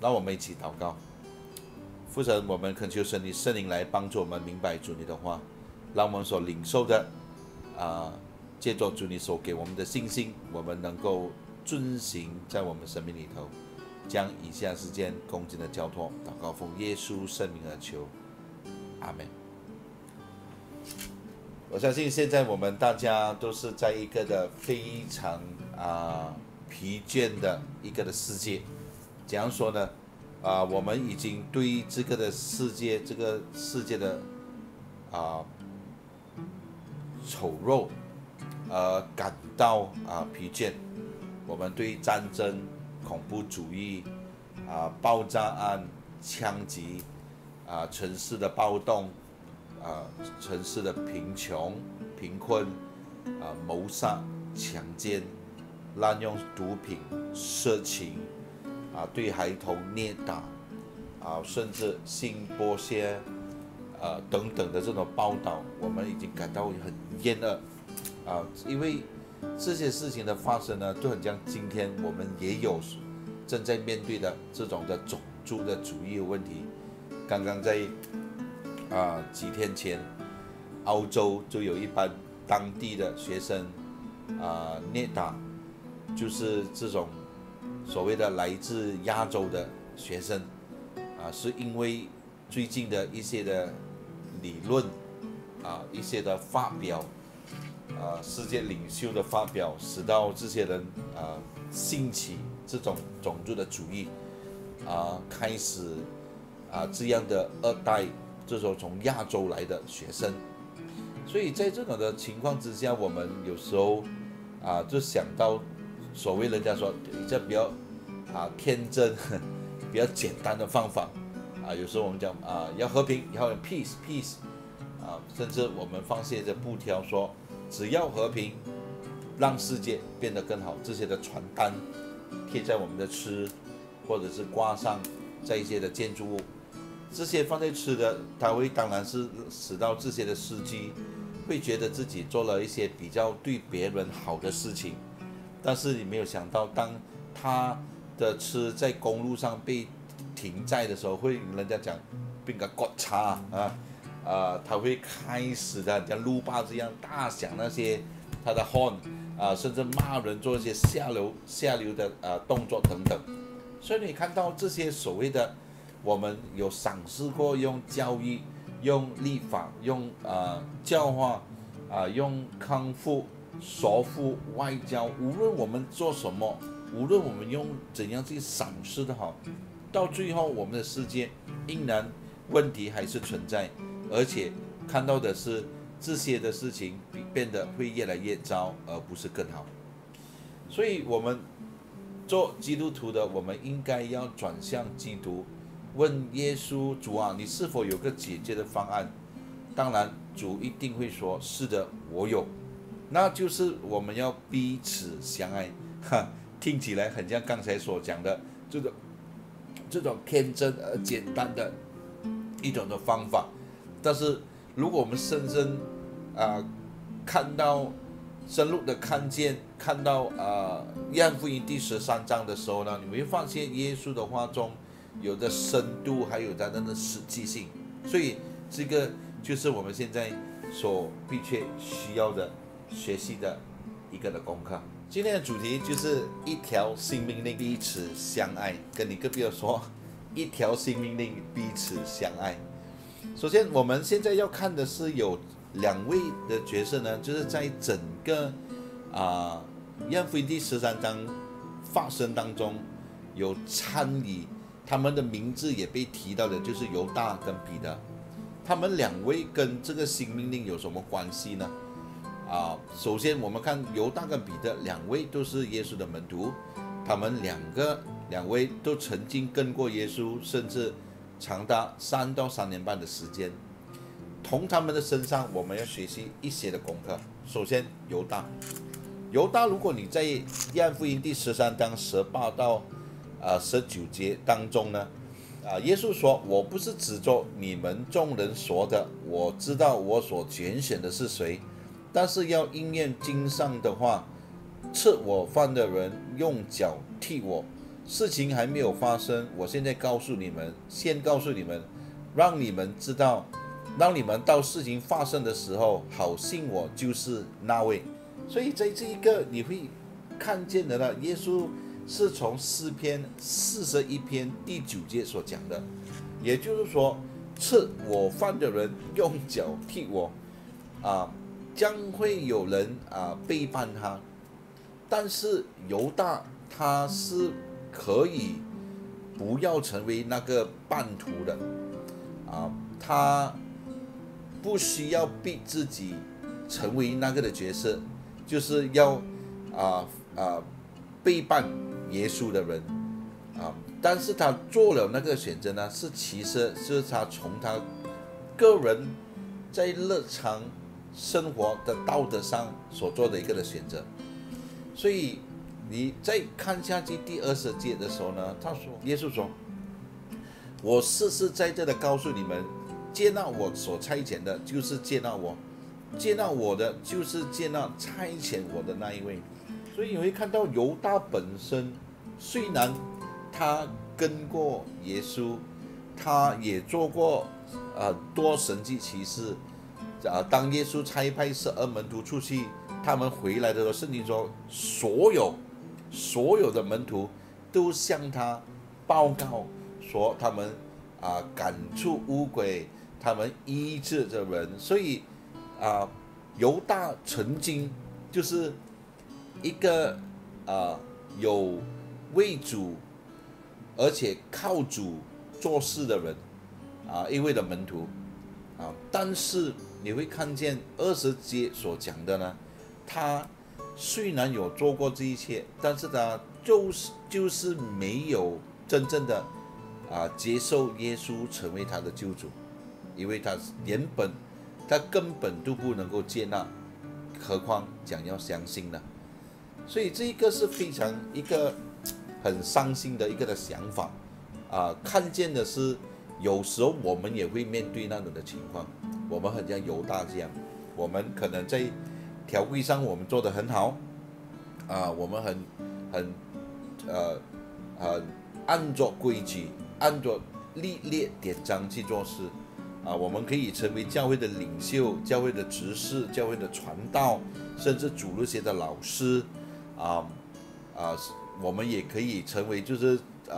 让我们一起祷告。父神，我们恳求神你圣灵来帮助我们明白主你的话，让我们所领受的借着主你所给我们的信心，我们能够遵行在我们生命里头。将以下时间恭敬的交托，祷告奉耶稣圣名而求，阿们。我相信现在我们大家都是在一个的非常疲倦的一个的世界。怎样说呢？我们已经对这个的世界，这个世界的丑陋感到疲倦。我们对战争、恐怖主义、爆炸案、枪击、城市的暴动、城市的贫困、谋杀、强奸、滥用毒品、色情。对孩童虐打，甚至性剥削，等等的这种报道，我们已经感到很厌恶，因为这些事情的发生呢，就很像今天我们也有正在面对的这种的种族的主义的问题。刚刚在几天前，澳洲就有一班当地的学生虐打，就是这种所谓的来自亚洲的学生，是因为最近的一些的理论，一些的发表，世界领袖的发表，使到这些人兴起这种种族的主义，开始这样的二代，这种从亚洲来的学生。所以在这种的情况之下，我们有时候就想到所谓人家说这比较天真比较简单的方法，有时候我们讲要和平，要有 peace， 甚至我们放下这布条说只要和平，让世界变得更好，这些的传单贴在我们的吃，或者是挂上在一些的建筑物，这些放在吃的，它会当然是使到这些的司机会觉得自己做了一些比较对别人好的事情。但是你没有想到，当他的车在公路上被停在的时候，会人家讲变个割叉他会开始的像路霸这样大响那些他的 horn，甚至骂人，做一些下流的动作等等。所以你看到这些所谓的，我们有赏识过用教育、用立法、用教化用康复、说服、外交，无论我们做什么，无论我们用怎样去赏识的好，到最后我们的世界仍然问题还是存在，而且看到的是这些的事情变得会越来越糟，而不是更好。所以我们做基督徒的，我们应该要转向基督，问耶稣：主啊，你是否有个解决的方案？当然主一定会说是的，我有。那就是我们要彼此相爱，听起来很像刚才所讲的这种天真而简单的一种的方法。但是如果我们深入的看到约翰福音第13章的时候呢，你会发现耶稣的话中有的深度，还有它的实际性。所以这个就是我们现在所必须需要的学习的一个的功课。今天的主题就是一条新命令，彼此相爱。跟你隔壁的说，一条新命令，彼此相爱。首先我们现在要看的是有2位的角色呢，就是在整个约翰福音第13章发生当中有参与，他们的名字也被提到的，就是犹大跟彼得。他们2位跟这个新命令有什么关系呢？首先我们看犹大跟彼得2位都是耶稣的门徒，他们两位都曾经跟过耶稣，甚至长达3到3年半的时间。从他们的身上我们要学习一些的功课。首先犹大，如果你在约翰福音第13章18到19节当中呢，耶稣说：我不是指着你们众人说的，我知道我所拣选的是谁，但是要应验经上的话，吃我饭的人用脚踢我， 事情还没有发生，我现在告诉你们，先告诉你们，让你们知道，让你们到事情发生的时候，好信我就是那位。所以在这一个你会看见的呢，耶稣是从诗篇41篇第9节所讲的，也就是说，吃我饭的人用脚踢我，将会有人背叛他，但是犹大他是可以不要成为那个叛徒的，他不需要逼自己成为那个的角色，就是要背叛耶稣的人但是他做了那个选择呢，其实是他从他个人在日常生活的道德上所做的一个的选择。所以你再看下去第20节的时候呢，耶稣说，我实实在在的告诉你们，接纳我所差遣的，就是接纳我；接纳我的，就是接纳差遣我的那一位。所以你会看到犹大本身，虽然他跟过耶稣，他也做过多神迹奇事。当耶稣差派12门徒出去，他们回来的时候，圣经说，所有的门徒都向他报告说，他们赶出污鬼，他们医治着人。所以犹大曾经就是一个有为主而且靠主做事的人一位的门徒但是你会看见20节所讲的呢，他虽然有做过这一切，但是他就是没有真正的接受耶稣成为他的救主，因为他根本都不能够接纳，何况讲要相信呢？所以这一个是非常一个很伤心的一个的想法看见的是有时候我们也会面对那种的情况，我们很像犹大这样，我们可能在条规上我们做得很好我们很按照规矩，按照历列典章去做事我们可以成为教会的领袖、教会的执事、教会的传道，甚至主日学的老师我们也可以成为就是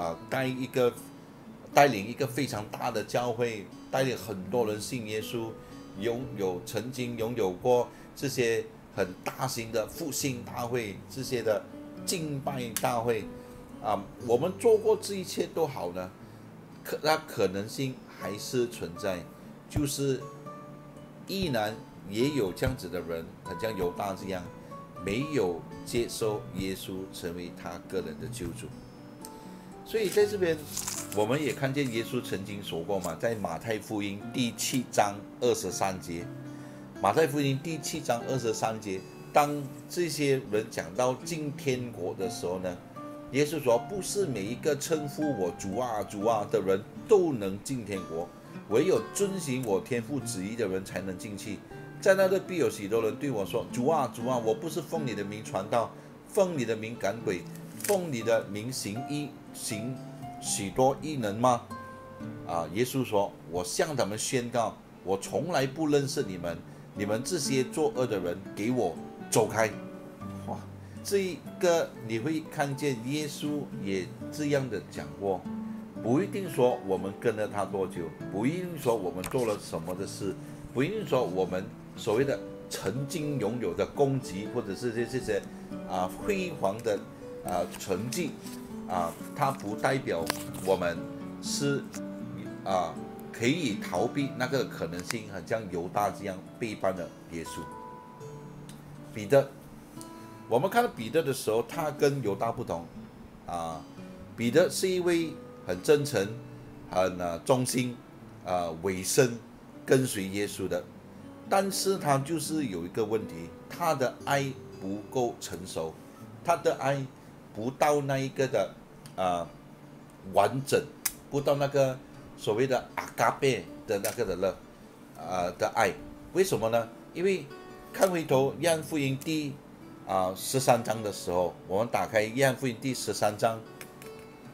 带领一个非常大的教会，带领很多人信耶稣，曾经拥有过这些很大型的复兴大会，这些的敬拜大会我们做过这一切都好呢，那可能性还是存在，就是依然也有这样子的人，很像犹大这样，没有接受耶稣成为他个人的救主。所以在这边我们也看见耶稣曾经说过嘛，在马太福音第7章23节，马太福音第7章23节，当这些人讲到进天国的时候呢，耶稣说，不是每一个称呼我主啊主啊的人都能进天国，唯有遵行我天父旨意的人才能进去。在那里必有许多人对我说，主啊主啊，我不是奉你的名传道，奉你的名赶鬼，奉你的名行许多异能吗？耶稣说，我向他们宣告，我从来不认识你们，你们这些作恶的人，给我走开。哇，这一个你会看见耶稣也这样的讲过，不一定说我们跟了他多久，不一定说我们做了什么的事，不一定说我们所谓的曾经拥有的功绩，或者是这些辉煌的成绩它不代表我们是可以逃避那个可能性，很像犹大这样背叛了耶稣。彼得，我们看到彼得的时候，他跟犹大不同彼得是一位很真诚、很忠心、委身跟随耶稣的，但是他就是有一个问题，他的爱不够成熟，他的爱不到那一个的完整，不到那个所谓的阿嘎贝的那个的爱。为什么呢？因为看回头约翰福音第13章的时候，我们打开约翰福音第13章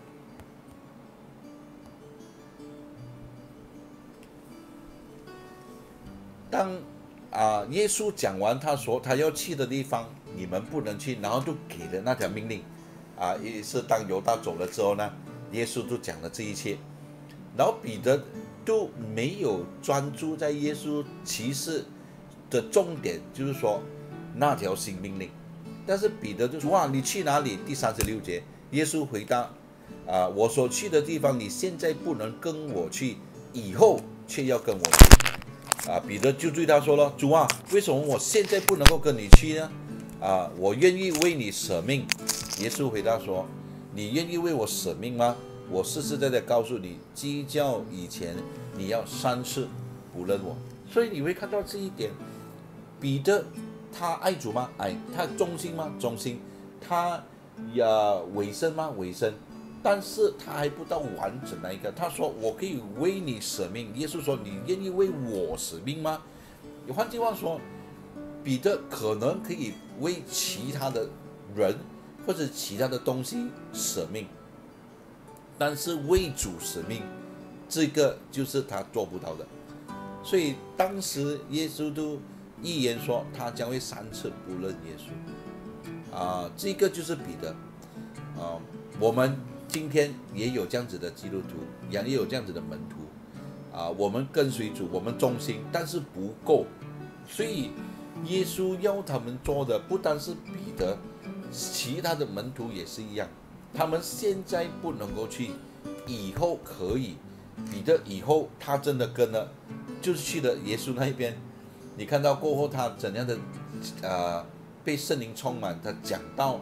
当耶稣讲完他说他要去的地方，你们不能去，然后就给了那条命令，也是当犹大走了之后呢，耶稣就讲了这一切，然后彼得都没有专注在耶稣启示的重点，就是说那条新命令，但是彼得就说：哇，你去哪里？第36节，耶稣回答：我所去的地方，你现在不能跟我去，以后却要跟我去。彼得就对他说了：主啊，为什么我现在不能够跟你去呢？我愿意为你舍命。耶稣回答说：你愿意为我舍命吗？我实实在在告诉你，鸡叫以前你要3次不认我。所以你会看到这一点，彼得他爱主吗？爱。他忠心吗？忠心。他委身吗？委身。但是他还不到完整那一个。他说：我可以为你舍命。耶稣说：你愿意为我舍命吗？换句话说，彼得可能可以为其他的人或者其他的东西舍命，但是为主舍命，这个就是他做不到的。所以当时耶稣都预言说他将会3次不认耶稣。这个就是彼得。我们今天也有这样子的基督徒，也有这样子的门徒。我们跟随主，我们忠心，但是不够。所以耶稣要他们做的不单是彼得，其他的门徒也是一样。他们现在不能够去，以后可以。彼得以后他真的跟了，就是去了耶稣那一边。你看到过后他怎样的被圣灵充满，他讲到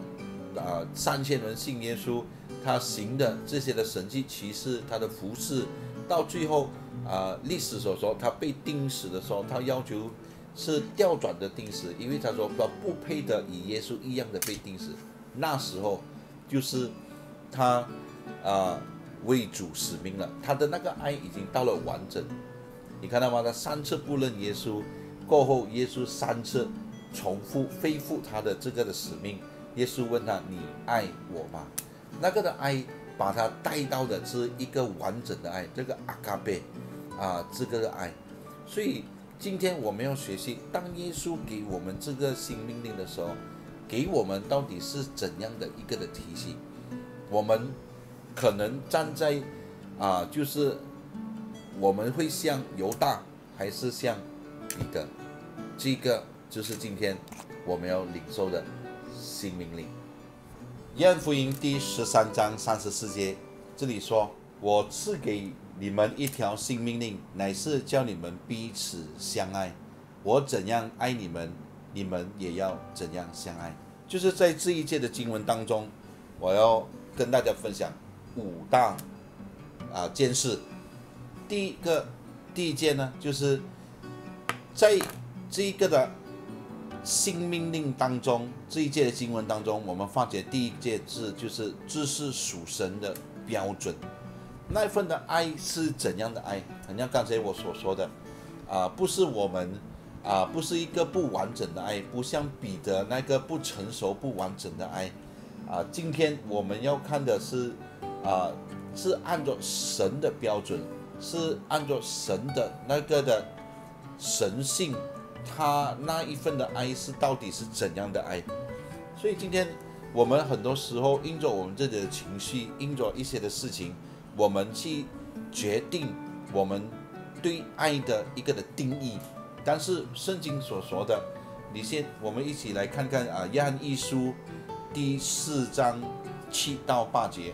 3000人信耶稣，他行的这些的神迹奇事，他的服事，到最后历史所说他被钉死的时候，他要求是调转的钉死，因为他说不配的与耶稣一样的被钉死。那时候就是他为主使命了，他的那个爱已经到了完整。你看到吗？他3次不认耶稣过后，耶稣3次重复恢复他的这个的使命。耶稣问他：你爱我吗？那个的爱把他带到的是一个完整的爱，这个阿嘎贝这个的爱。所以今天我们要学习，当耶稣给我们这个新命令的时候，给我们到底是怎样的一个的提醒？我们可能站在就是我们会像犹大还是像彼得？这个就是今天我们要领受的新命令。约翰福音第13章34节，这里说：我赐给你们一条新命令，乃是叫你们彼此相爱。我怎样爱你们，你们也要怎样相爱。就是在这一节的经文当中，我要跟大家分享5大件事。第一件呢，就是在这一个的新命令当中，这一节的经文当中，我们发觉第一件事就是这是属神的标准。那份的爱是怎样的爱？很像刚才我所说的，不是我们不是一个不完整的爱，不像彼得那个不成熟不完整的爱。今天我们要看的是是按照神的标准，是按照神的那个的神性，他那一份的爱是到底是怎样的爱。所以今天我们很多时候因着我们自己的情绪，因着一些的事情，我们去决定我们对爱的一个的定义。但是圣经所说的，我们一起来看看约翰一书第4章7到8节。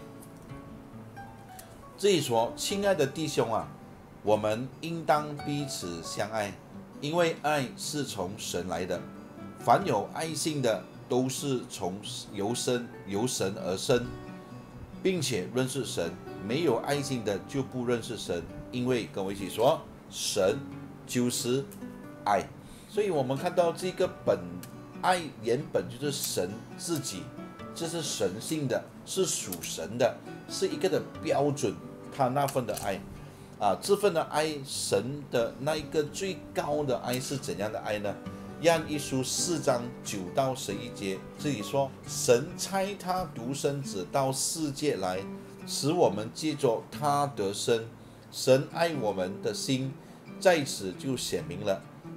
这里说：亲爱的弟兄我们应当彼此相爱，因为爱是从神来的。凡有爱心的，都是由神而生，并且认识神。没有爱心的就不认识神，因为跟我一起说，神就是爱。所以我们看到这个爱原本就是神自己，这是神性的，是属神的，是一个的标准。他那份的爱这份的爱，神的那一个最高的爱是怎样的爱呢？约翰一书4章9到11节，这里说：神差他独生子到世界来，使我们借着他得生。神爱我们的心在此就显明了，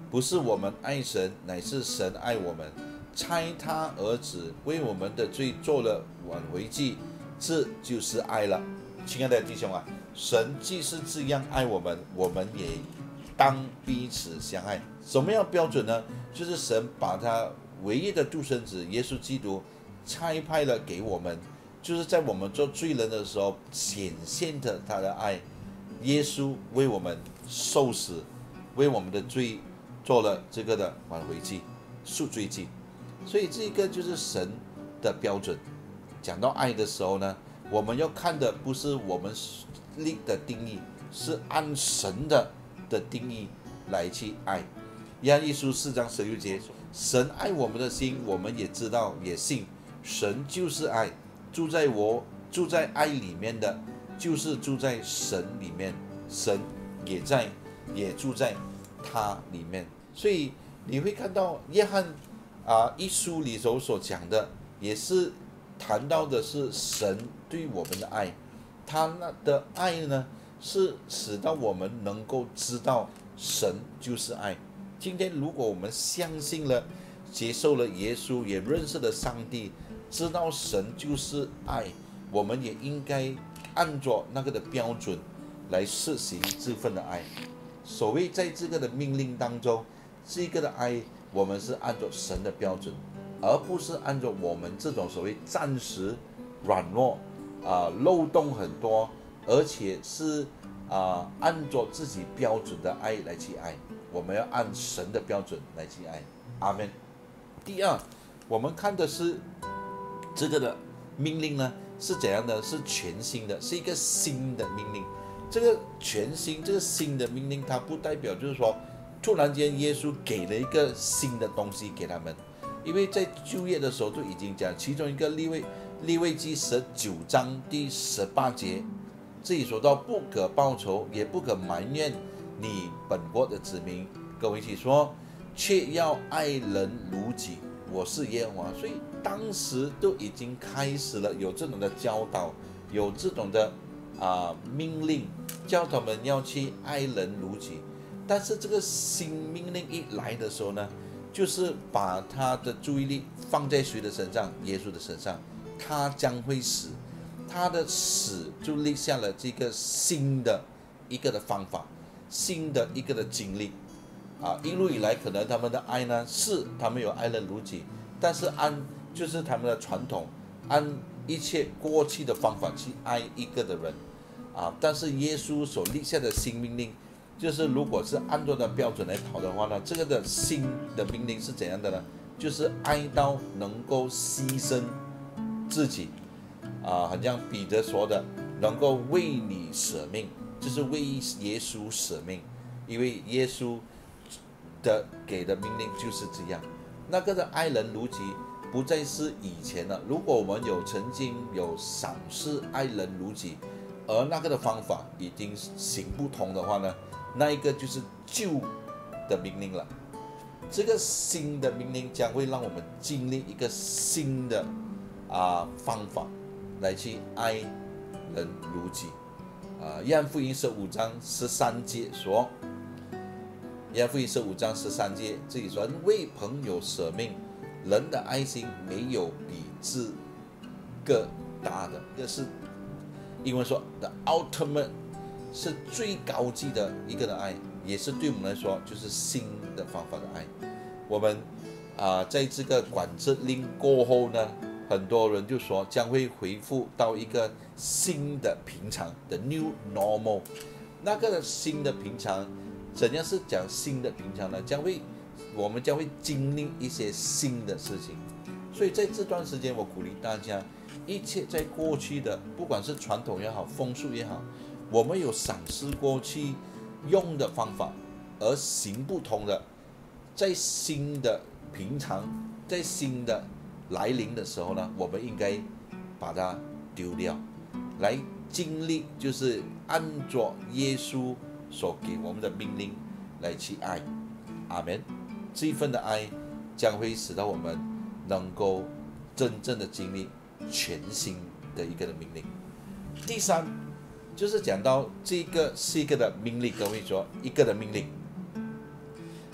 不是我们爱神，乃是神爱我们，差他儿子为我们的罪做了挽回祭，这就是爱了。亲爱的弟兄啊，神既是这样爱我们，我们也当彼此相爱。什么样标准呢？就是神把他唯一的独生子耶稣基督差派了给我们，就是在我们做罪人的时候显现的他的爱。耶稣为我们受死，为我们的罪做了这个的挽回祭、赎罪祭。所以这个就是神的标准。讲到爱的时候呢，我们要看的不是我们力的定义，是按神的定义来去爱。约翰一书4章16节，神爱我们的心，我们也知道也信，神就是爱，住在爱里面的，就是住在神里面，神也住在他里面。所以你会看到约翰一书里头所讲的，也是谈到的是神对我们的爱，他的爱呢，是使到我们能够知道神就是爱。今天如果我们相信了、接受了耶稣，也认识了上帝，知道神就是爱，我们也应该按照那个的标准来实行这份的爱。所谓在这个的命令当中，这个的爱我们是按照神的标准，而不是按照我们这种所谓暂时软弱漏洞很多，而且是按照自己标准的爱来去爱。我们要按神的标准来去爱。阿们。第二，我们看的是这个的命令呢是怎样的？是全新的，是一个新的命令。这个全新，这个新的命令，它不代表就是说突然间耶稣给了一个新的东西给他们，因为在旧约的时候就已经讲，其中一个利未记19章第18节，这里说到不可报仇，也不可埋怨你本国的子民，跟我一起说，却要爱人如己，我是耶和华。所以当时都已经开始了有这种的教导，有这种的命令，叫他们要去爱人如己。但是这个新命令一来的时候呢，就是把他的注意力放在谁的身上？耶稣的身上，他将会死，他的死就立下了这个新的一个的方法，新的一个的经历一路以来可能他们的爱呢，是他们有爱人如己，但是就是他们的传统，按一切过去的方法去爱一个的人但是耶稣所立下的新命令，就是如果是按照的标准来跑的话呢，这个的新的命令是怎样的呢？就是爱到能够牺牲自己好像彼得说的，能够为你舍命，就是为耶稣舍命，因为耶稣的给的命令就是这样。那个的爱人如己不再是以前了。如果我们曾经有赏识爱人如己，而那个的方法已经行不通的话呢，那一个就是旧的命令了。这个新的命令将会让我们经历一个新的方法来去爱人如己。约翰福音15章13节说，约翰福音15章13节这里说，人为朋友舍命，人的爱心没有比这个大的。这是英文说 the ultimate， 是最高级的一个的爱，也是对我们来说就是新的方法的爱。我们在这个管制令过后呢，很多人就说将会恢复到一个新的平常的 new normal。 那个新的平常怎样是讲新的平常呢？我们将会经历一些新的事情。所以在这段时间，我鼓励大家，一切在过去的，不管是传统也好，风俗也好，我们有赏识过去用的方法而行不通的，在新的平常，在新的来临的时候呢，我们应该把它丢掉，来经历就是按照耶稣所给我们的命令来去爱。阿们。这一份的爱将会使到我们能够真正的经历全新的一个的命令。第三，就是讲到这个是一个的命令，各位说一个的命令，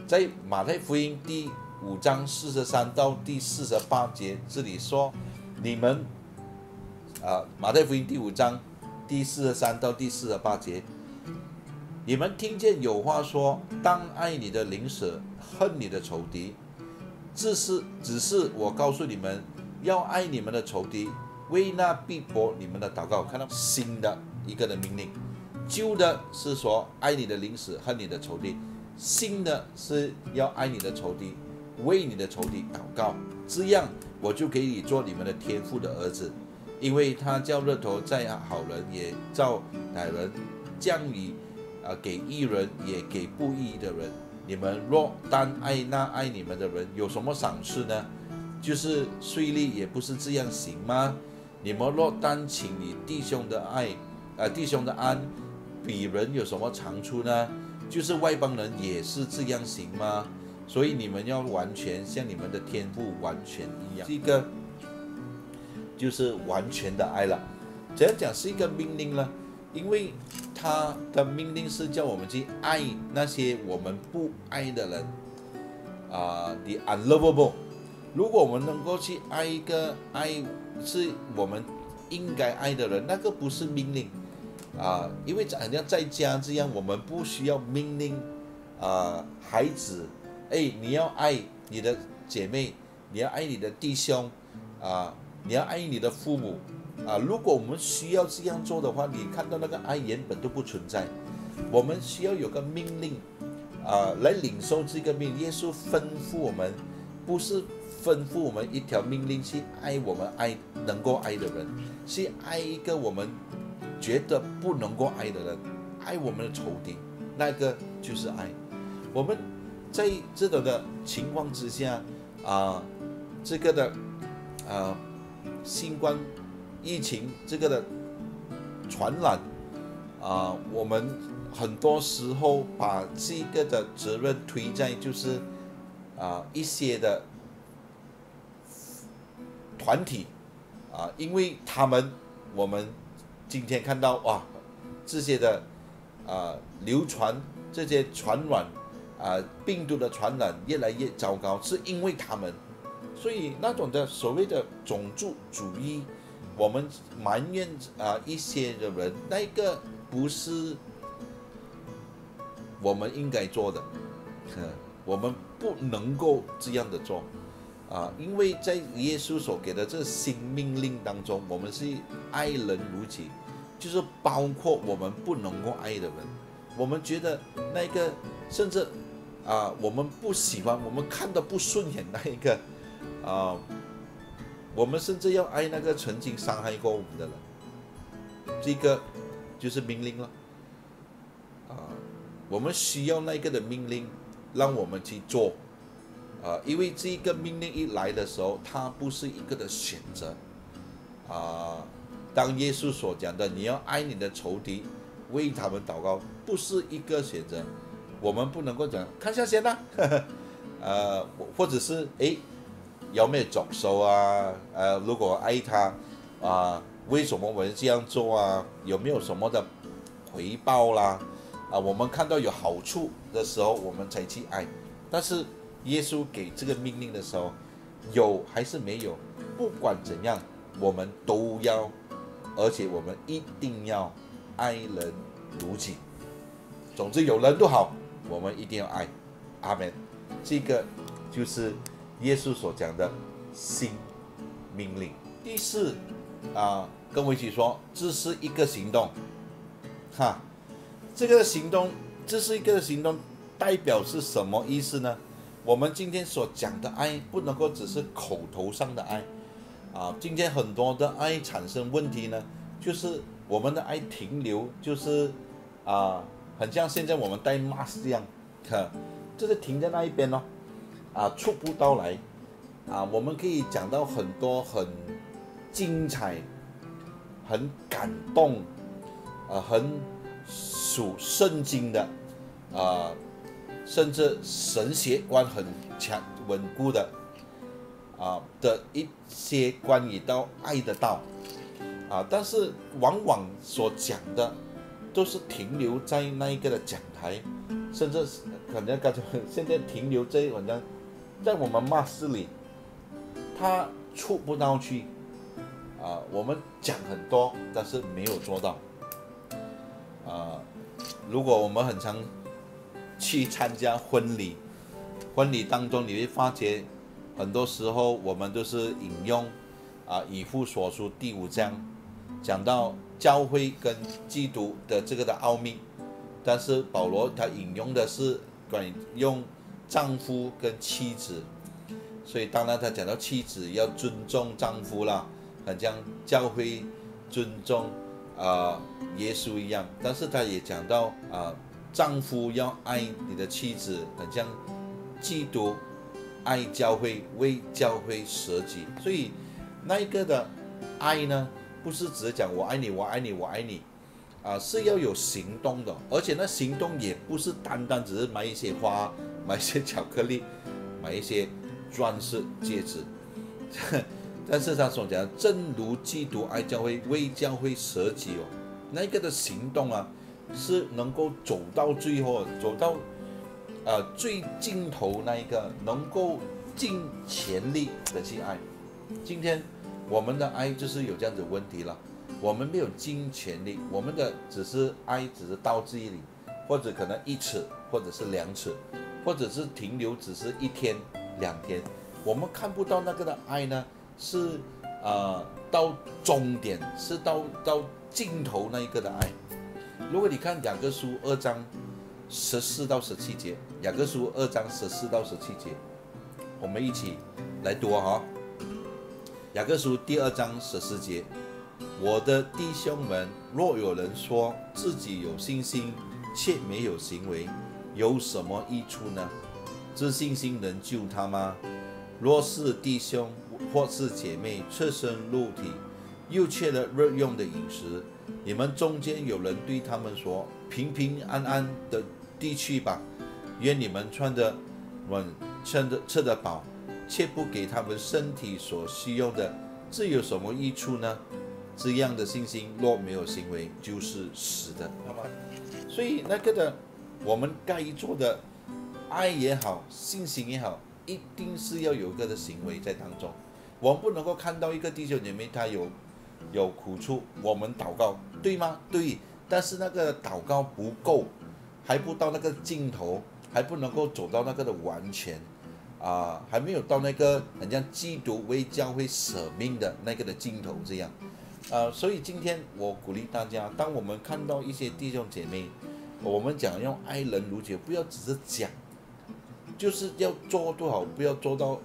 在马太福音第5章43到第48节这里说，你们马太福音第5章第43到第48节，你们听见有话说，当爱你的邻舍，恨你的仇敌。只是我告诉你们，要爱你们的仇敌，为那逼迫你们的祷告。看到新的一个的命令，旧的是说爱你的邻舍，恨你的仇敌，新的是要爱你的仇敌，为你的仇敌祷告。这样我就可以做你们的天父的儿子，因为他叫日头在好人也照歹人，降雨给义人也给不义的人。你们若单爱那爱你们的人，有什么赏赐呢？就是税吏也不是这样行吗？你们若单请你弟兄的安，比人有什么长处呢？就是外邦人也是这样行吗？所以你们要完全像你们的天父完全一样。这个就是完全的爱了。怎样讲是一个命令呢？因为他的命令是叫我们去爱那些我们不爱的人，the unlovable。如果我们能够去爱一个是我们应该爱的人，那个不是命令因为好像在家这样，我们不需要命令孩子，你要爱你的姐妹，你要爱你的弟兄你要爱你的父母。如果我们需要这样做的话，你看到那个爱原本都不存在。我们需要有个命令来领受这个命令。耶稣吩咐我们，不是吩咐我们一条命令去爱我们能够爱的人，是爱一个我们觉得不能够爱的人，爱我们的仇敌，那个就是爱。我们在这种的情况之下这个的新冠疫情这个的传染我们很多时候把这个的责任推在就是一些的团体因为我们今天看到这些的流传这些传染病毒的传染越来越糟糕，是因为他们，所以那种的所谓的种族主义，我们埋怨一些的人，那个不是我们应该做的，我们不能够这样的做因为在耶稣所给的这新命令当中，我们是爱人如己，就是包括我们不能够爱的人，我们觉得那个甚至我们不喜欢，我们看得不顺眼那一个我们甚至要爱那个曾经伤害过我们的人，这个就是命令了我们需要那个的命令让我们去做因为这个命令一来的时候，它不是一个的选择当耶稣所讲的你要爱你的仇敌，为他们祷告，不是一个选择。我们不能够讲看下先或者是有没有着手如果爱他为什么我们这样做有没有什么的回报啦我们看到有好处的时候我们才去爱。但是耶稣给这个命令的时候，有还是没有，不管怎样我们都要，而且我们一定要爱人如己。总之有人都好，我们一定要爱。阿们。这个就是耶稣所讲的新命令。第四跟我一起说，这是一个行动这个行动，这是一个行动，代表是什么意思呢？我们今天所讲的爱不能够只是口头上的爱今天很多的爱产生问题呢，就是我们的爱停留，就是很像现在我们戴 mask 这样就是停在那一边触不到来我们可以讲到很多很精彩、很感动很属圣经的甚至神学观很强稳固的的一些关于到爱的道但是往往所讲的都是停留在那一个的讲台，甚至可能刚才现在停留在好像在我们骂事里，他触不到去我们讲很多，但是没有做到如果我们很常去参加婚礼当中，你会发觉很多时候我们都是引用以弗所书第5章讲到教会跟基督的这个的奥秘，但是保罗他引用的是关于用丈夫跟妻子，所以当然他讲到妻子要尊重丈夫啦，很像教会尊重耶稣一样，但是他也讲到丈夫要爱你的妻子，很像基督爱教会，为教会舍己。所以那一个的爱呢，不是只是讲我爱你，我爱你，我爱你是要有行动的，而且那行动也不是单单只是买一些花，买一些巧克力，买一些钻石戒指但是他所讲，正如基督爱教会，为教会舍己那个的行动是能够走到最后，走到最尽头那一个，能够尽全力的去爱。今天我们的爱就是有这样子的问题了，我们没有尽全力，我们的只是爱，只是到这里，或者可能1次，或者是2次，或者是停留只是1天2天，我们看不到那个的爱呢，是到终点，是到尽头那一个的爱。如果你看雅各书2章14到17节，雅各书2章14到17节，我们一起来读雅各书第2章14节，我的弟兄们，若有人说自己有信心，却没有行为，有什么益处呢？这信心能救他吗？若是弟兄或是姐妹赤身露体，又缺了日用的饮食，你们中间有人对他们说，平平安安的地去吧，愿你们穿得稳，吃得饱，却不给他们身体所需用的，这有什么益处呢？这样的信心若没有行为，就是死的。所以那个的我们该做的爱也好，信心也好，一定是要有一个的行为在当中。我们不能够看到一个弟兄姐妹他有苦处，我们祷告，对吗？对，但是那个祷告不够，还不到那个尽头，还不能够走到那个的完全还没有到那个很像基督为教会舍命的那个的尽头这样所以今天我鼓励大家，当我们看到一些弟兄姐妹，我们讲用爱人如己，不要只是讲，就是要做多好，不要做到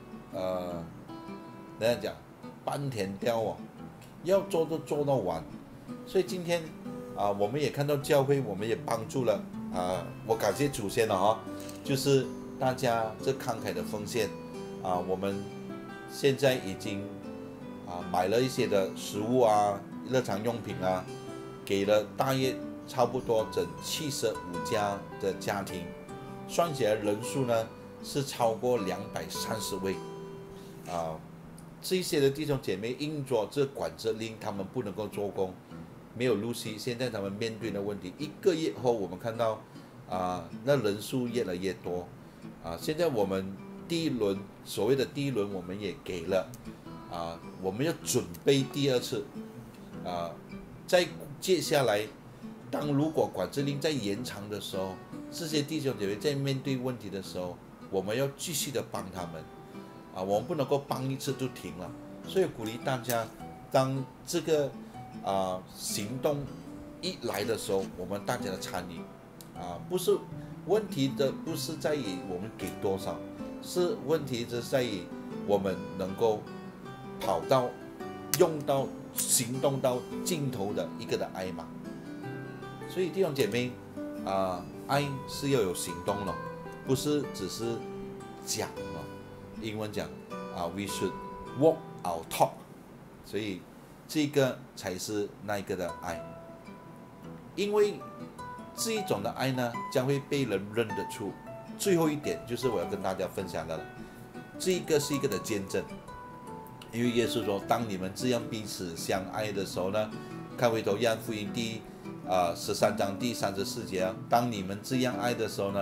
人家讲半田雕要做都做到完。所以今天我们也看到教会，我们也帮助了我感谢主先了就是大家这慷慨的奉献我们现在已经买了一些的食物日常用品给了大约差不多整75家的家庭，算起来人数呢是超过230位这些的弟兄姐妹因着这管制令，他们不能够做工，没有入息，现在他们面对的问题，1个月后我们看到那人数越来越多现在我们所谓的第一轮我们也给了我们要准备第2次在接下来如果管制令在延长的时候，这些弟兄姐妹在面对问题的时候，我们要继续的帮他们我们不能够帮1次就停了。所以鼓励大家，当这个行动一来的时候，我们大家的参与不是问题的，不是在于我们给多少，是问题是在于我们能够跑到用到行动到尽头的一个的爱嘛。所以弟兄姐妹爱是要有行动了，不是只是讲了。英文讲we should walk our talk， 所以这个才是那一个的爱。因为这一种的爱呢，将会被人认得出。最后一点就是我要跟大家分享的了，这个是一个的见证。因为耶稣说，当你们这样彼此相爱的时候呢，看回头约翰福音13章第34节当你们这样爱的时候呢，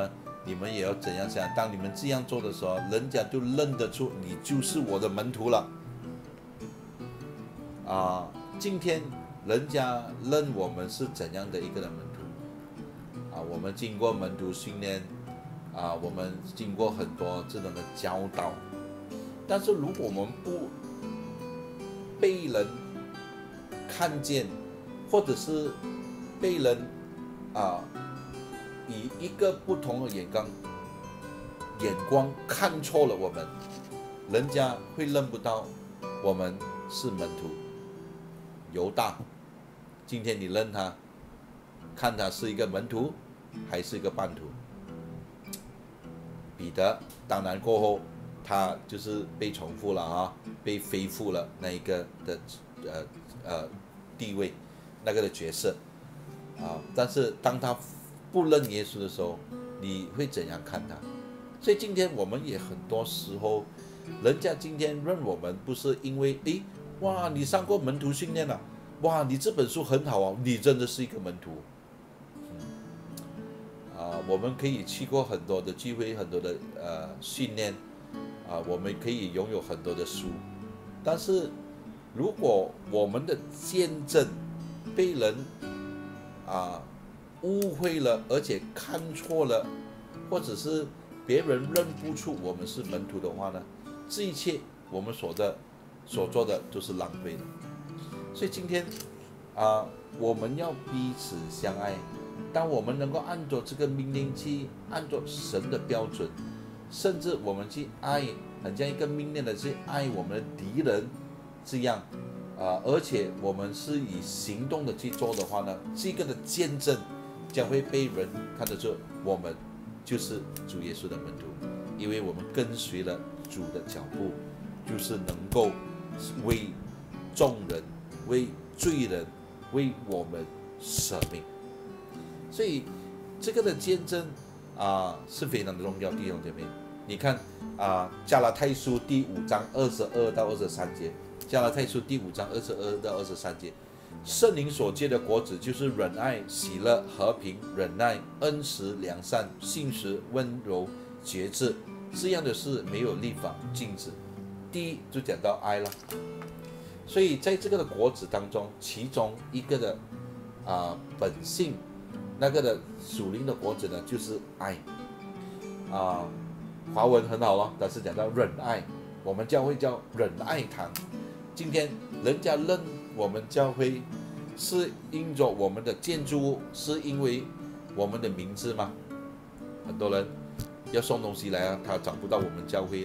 你们也要怎样想？当你们这样做的时候，人家就认得出你就是我的门徒了。今天人家认我们是怎样的一个的门徒？我们经过门徒训练，我们经过很多这种的教导，但是如果我们不被人看见，或者是被人以一个不同的眼光看错了我们，人家会认不到我们是门徒。犹大，今天你认他，看他是一个门徒还是一个叛徒？彼得当然过后他就是被重复了被恢复了那一个的地位，那个的角色但是当他不认耶稣的时候，你会怎样看他？所以今天我们也很多时候，人家今天认我们不是因为哇你上过门徒训练了，哇你这本书很好你真的是一个门徒。我们可以去过很多的聚会，很多的训练我们可以拥有很多的书，但是如果我们的见证被人误会了，而且看错了，或者是别人认不出我们是门徒的话呢，这一切我们所做的都是浪费的。所以今天我们要彼此相爱。当我们能够按照这个命令去按照神的标准，甚至我们去爱，很像一个命令的去爱我们的敌人这样而且我们是以行动的去做的话呢，这个的见证将会被人看得出我们就是主耶稣的门徒，因为我们跟随了主的脚步，就是能够为众人、为罪人、为我们舍命。所以这个的见证是非常的重要，弟兄姐妹。你看加拉太书第5章22到23节，加拉太书第5章22到23节，圣灵所结的果子就是忍爱、喜乐、和平、忍耐、恩慈、良善、信实、温柔、节制，这样的事没有立法禁止。第一就讲到爱了，所以在这个的果子当中，其中一个的本性，那个的属灵的果子呢，就是爱华文很好咯，但是讲到忍爱，我们教会叫忍爱堂。今天人家认我们教会是因着我们的建筑物，是因为我们的名字吗？很多人要送东西来他找不到我们教会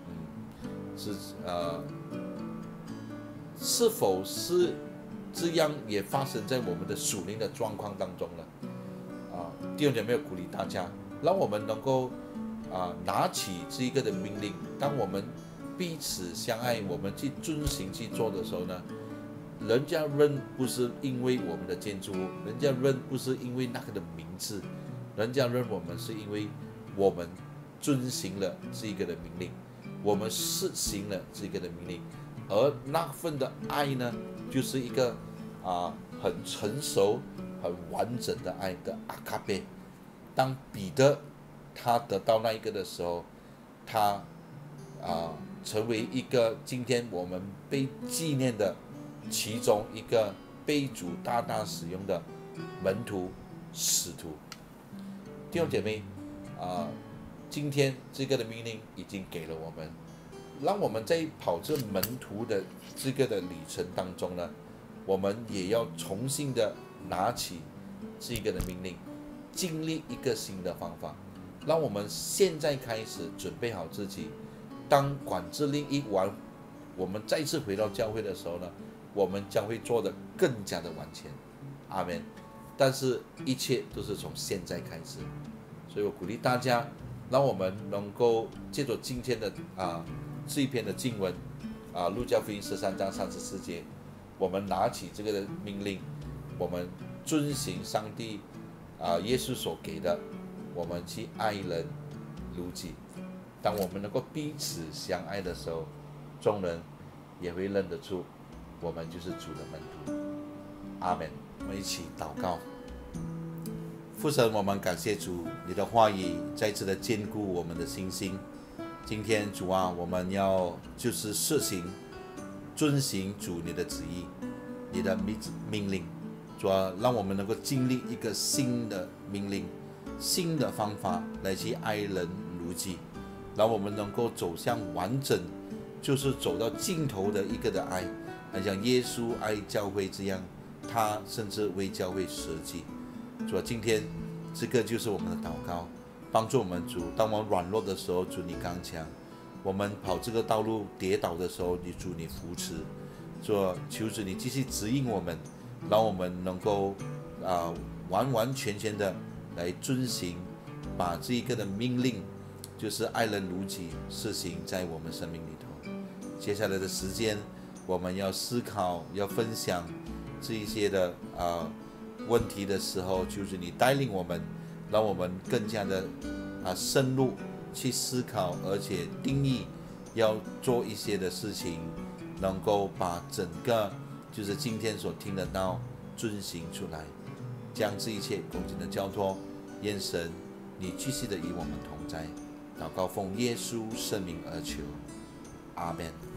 是否是这样也发生在我们的属灵的状况当中了？弟兄姐妹，鼓励大家，让我们能够拿起这一个的命令，当我们彼此相爱，我们去遵行去做的时候呢，人家认不是因为我们的建筑物，人家认不是因为那个的名字，人家认我们是因为我们遵行了这个的命令，我们实行了这个的命令，而那份的爱呢，就是一个很成熟、很完整的爱的阿卡贝。当彼得他得到那一个的时候，他成为一个今天我们被纪念的其中一个被主大大使用的门徒使徒。弟兄姐妹今天这个的命令已经给了我们，让我们在跑这门徒的这个的旅程当中呢，我们也要重新的拿起这个的命令，经历一个新的方法。让我们现在开始准备好自己，当管制令一完，我们再次回到教会的时候呢，我们将会做得更加的完全。阿们。但是一切都是从现在开始，所以我鼓励大家，让我们能够借着今天的这一篇的经文路加福音13章34节，我们拿起这个的命令，我们遵行上帝耶稣所给的，我们去爱人如己。当我们能够彼此相爱的时候，众人也会认得出我们就是主的门徒。阿们。我们一起祷告。 父神，我们感谢主，你的话语再次的坚固我们的信心。今天主啊，我们要就是实行、遵行主你的旨意、你的命令。主啊，让我们能够经历一个新的命令、新的方法来去爱人如己，让我们能够走向完整，就是走到尽头的一个的爱，很像耶稣爱教会这样，他甚至为教会舍己。主啊，今天这个就是我们的祷告，帮助我们主。当我们软弱的时候，主你刚强；我们跑这个道路跌倒的时候，主你扶持。主啊，求主你继续指引我们，让我们能够完完全全的来遵行，把这一个的命令，就是爱人如己，实行在我们生命里头。接下来的时间，我们要思考，要分享这一些的问题的时候，就是你带领我们，让我们更加的深入去思考，而且定义要做一些的事情，能够把整个就是今天所听得到遵行出来，将这一切恭敬的交托，愿神你继续的与我们同在。祷告奉耶稣圣名而求，阿们。